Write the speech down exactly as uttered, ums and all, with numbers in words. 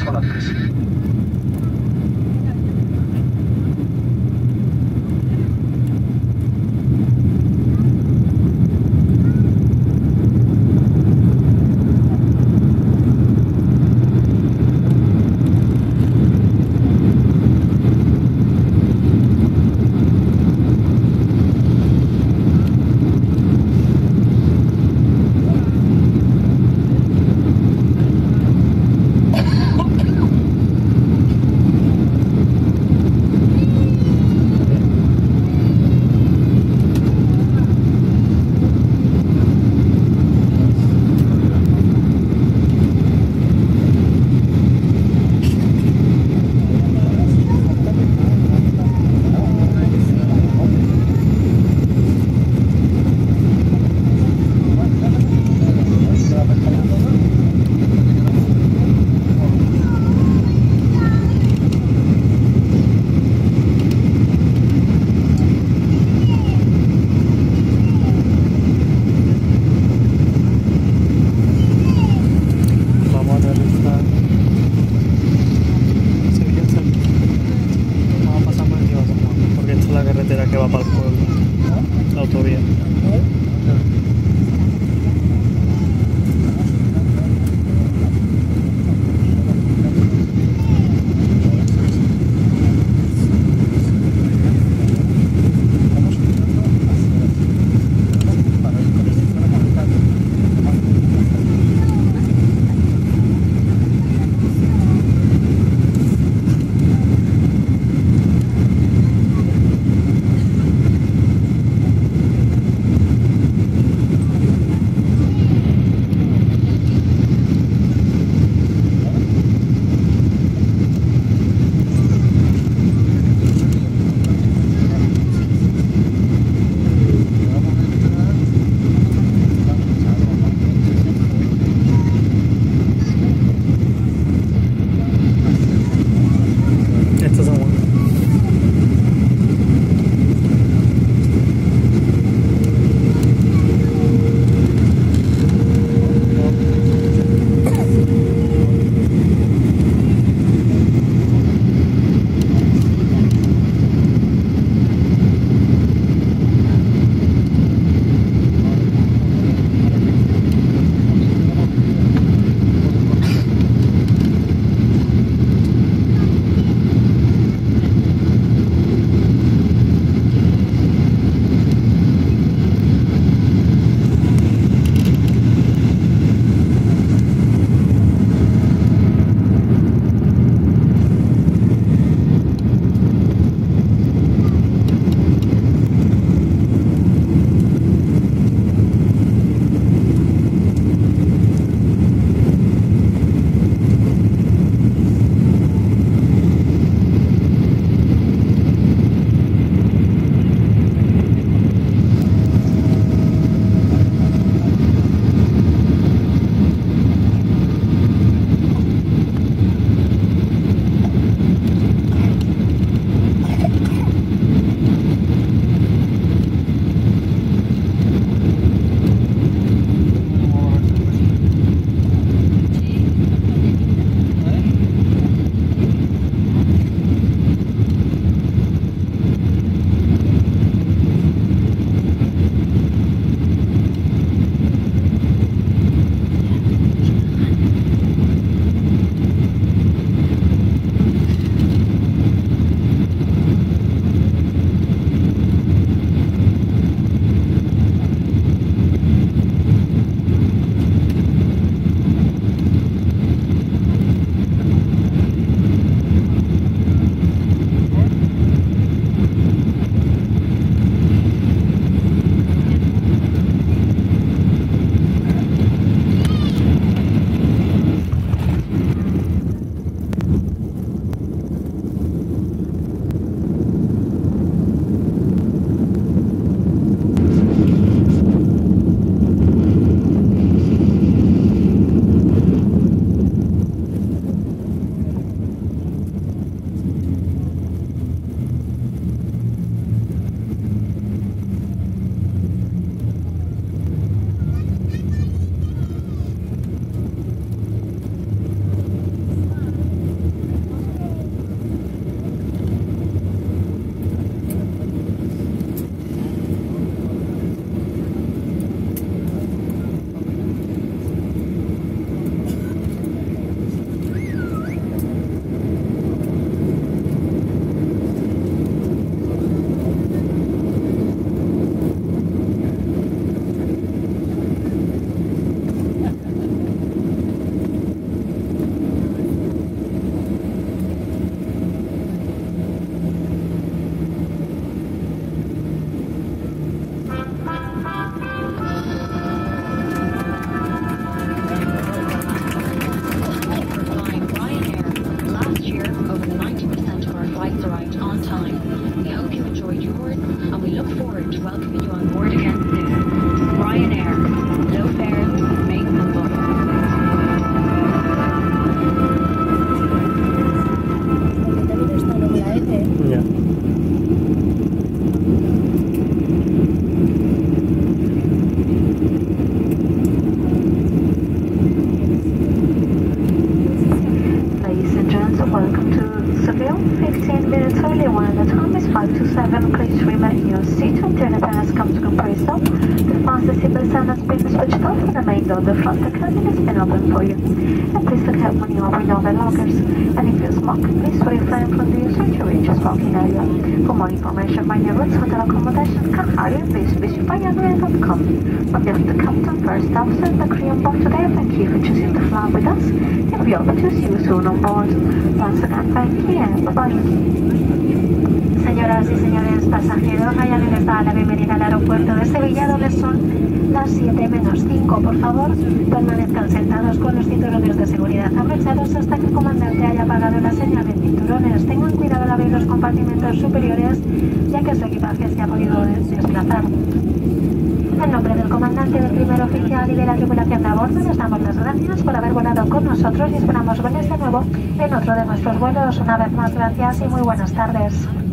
volantes. and it's been open for you. And please look out when you open all the lockers. And if you smoke, please refrain from the use of your reach smoking area. For more information, find your routes, hotel accommodation, car hire, please visit Ryanair dot com. On behalf of the captain, first officer, and the crew on board today, thank you for choosing to fly with us. And we hope to see you soon on board. Once again, thank you and bye-bye. Señoras y señores pasajeros, Ryanair les da la bienvenida al aeropuerto de Sevilla, donde son las siete menos cinco. Por favor, permanezcan sentados con los cinturones de seguridad abrochados hasta que el comandante haya apagado la señal de cinturones. Tengan cuidado al abrir los compartimentos superiores, ya que su equipaje se ha podido desplazar. En nombre del comandante, del primer oficial y de la tripulación de a bordo, les damos las gracias por haber volado con nosotros y esperamos verles de nuevo en otro de nuestros vuelos. Una vez más, gracias y muy buenas tardes.